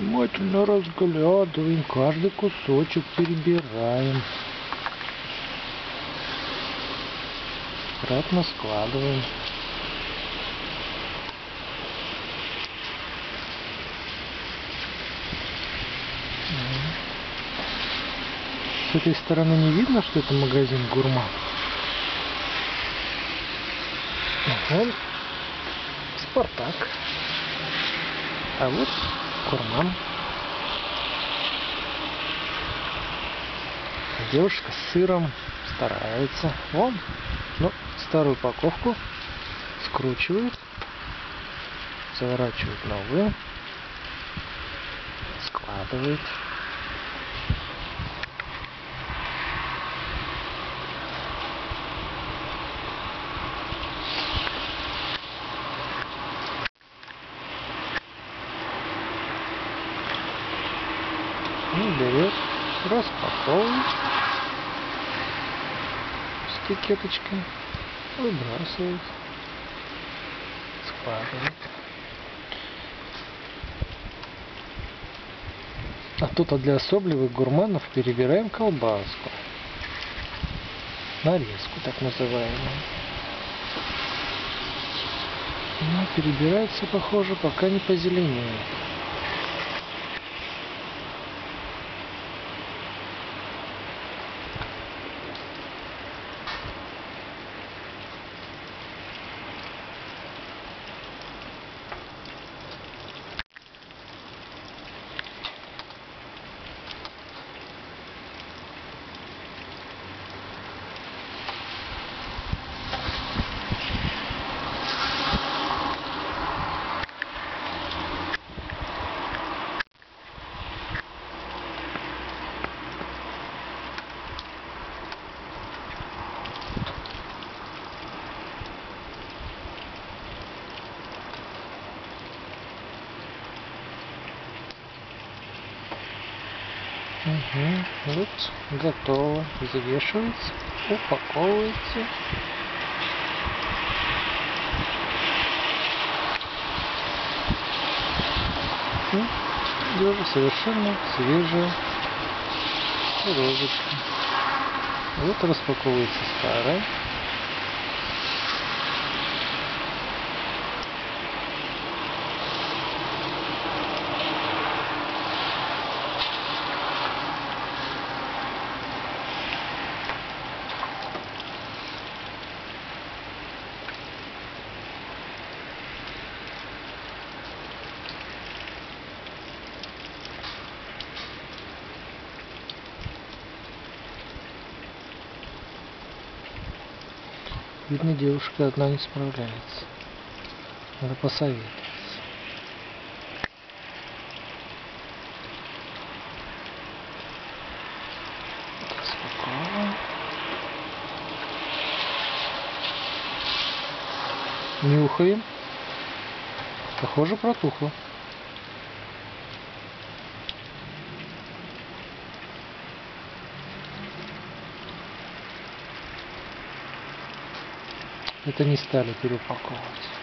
Внимательно разглядываем, каждый кусочек перебираем. Аккуратно складываем. С этой стороны не видно, что это магазин Гурман. Вон Спартак. А вот Гурман. Девушка с сыром старается. Вон, ну, старую упаковку скручивает, заворачивает новую, складывает. И берет, распаковывает с этикеточкой, выбрасывает, складывает. А тут для особливых гурманов перебираем колбаску. Нарезку так называемую. Она перебирается, похоже, пока не позеленеет. Угу, вот готово. Взвешивается, упаковывается. И уже совершенно свежая розочка. Вот распаковывается старая. Видно, девушка одна не справляется. Надо посоветоваться. Распаковываем. Нюхаем. Похоже, протухло. Это не стали переупаковывать.